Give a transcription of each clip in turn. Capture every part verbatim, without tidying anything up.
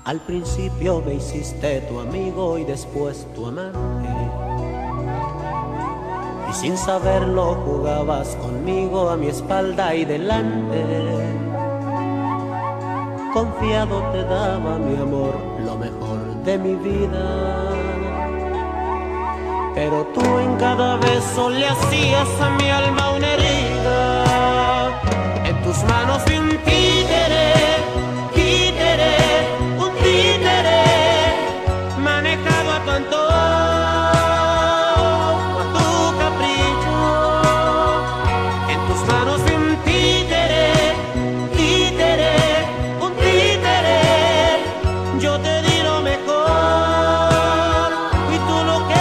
Al principio me hiciste tu amigo y después tu amante, y sin saberlo jugabas conmigo a mi espalda y delante. Confiado te daba mi amor, lo mejor de mi vida, pero tú en cada beso le hacías a mi alma una herida. En tus manos vi un títere, títere, un títere, manejado a tu antojo, a tu capricho. En tus manos vi un títere, títere, un títere. Yo te di lo mejor y tú lo que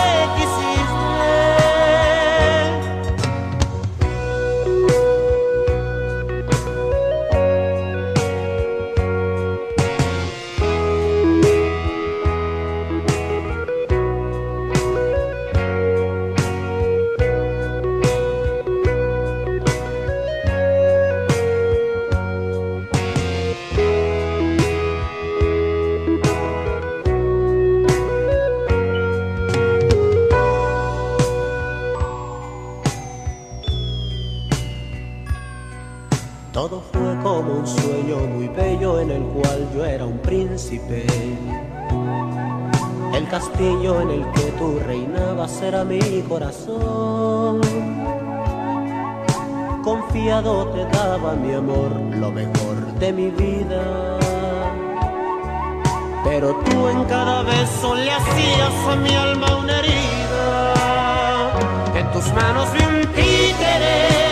todo fue como un sueño muy bello en el cual yo era un príncipe. El castillo en el que tú reinabas era mi corazón. Confiado te daba mi amor, lo mejor de mi vida, pero tú en cada beso le hacías a mi alma una herida. En tus manos vi un títere,